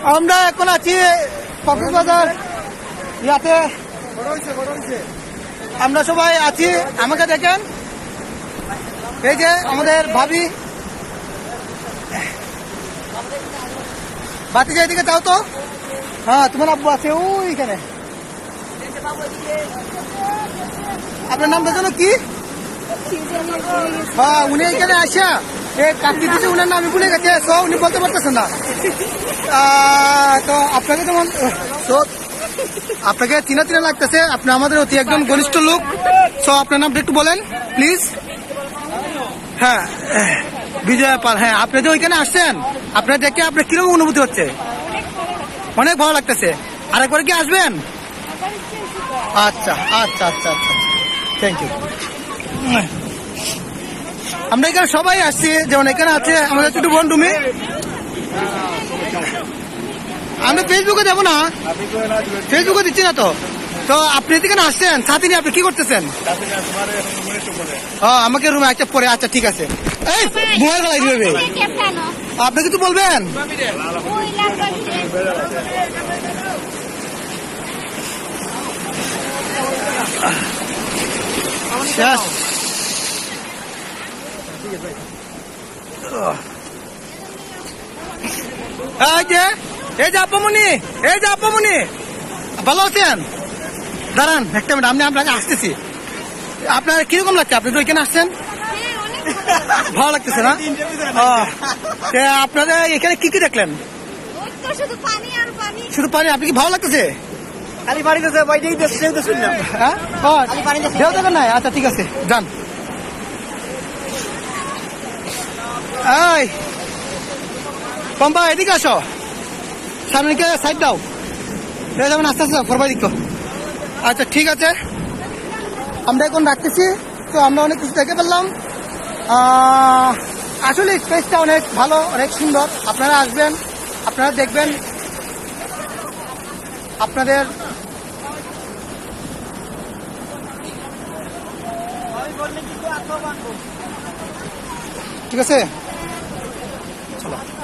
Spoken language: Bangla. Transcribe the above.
আমরা এখন আছি কক্সবাজার ইয়াতে, আমরা সবাই আছি। আমাকে দেখেন, এই যে আমাদের ভাবি বাতি এদিকে যাও তো। হ্যাঁ, তোমার আব্বু আছে ওইখানে। আপনার নামটা যেন কি? হ্যাঁ, উনি এখানে আসা কাকি দিচ্ছে, উনার নাম আমি ভুলে গেছে, তো উনি বলতে পারতেছেন না। তো আপনাকে যেমন আপনাকে চিনা চিনা লাগতেছে, আপনি আমাদের অতি একজন ঘনিষ্ঠ লোক। তো আপনার নামটা একটু বলেন প্লিজ। হ্যাঁ, বিজয় পাল। হ্যাঁ, আপনি যে ওইখানে আসছেন, আপনার দেখে আপনার কিরকম অনুভূতি হচ্ছে? অনেক ভালো লাগতেছে। আরেকবার কি আসবেন? আচ্ছা আচ্ছা আচ্ছা আচ্ছা, থ্যাংক ইউ। আমরা এখানে সবাই আসছি, যেমন এখানে আছে আমাদের ছোট বোন রুমি। আমরা ফেসবুকে দেবো না, ফেসবুকে দিচ্ছি না তো। তো আপনি এখানে আসছেন, সাথে নিয়ে আপনি কি করতেছেন? আমাকে রুমে আচ্ছা পরে। আচ্ছা ঠিক আছে। এই মোবাইল গলায় দিবে, আপনি কিছু বলবেন? শেষ। এই যে আপামনি, এই যে আপামনি, ভালো আছেন? দাঁড়ান একটা মিনিট, আমি আপনাকে আসতেছি। আপনার কিরকম লাগছে? আপনি তো এখানে আসছেন, ভালো লাগতেছে না? আপনাদের এখানে কি কি দেখলেন? শুধু পানি। আপনি কি ভালো লাগতেছে? নাই? আচ্ছা ঠিক আছে, যান। এই পম্পা, এদিকে আসো, সামনে সাইড দাও। যাবেন আস্তে আস্তে, ফরবাই দিক। আচ্ছা ঠিক আছে, আমরা এখন রাখতেছি। তো আমরা অনেক কিছু দেখে ফেললাম। আসলে স্পেসটা অনেক ভালো, অনেক সুন্দর। আপনারা আসবেন, আপনারা দেখবেন, আপনাদের ঠিক আছে। চলো।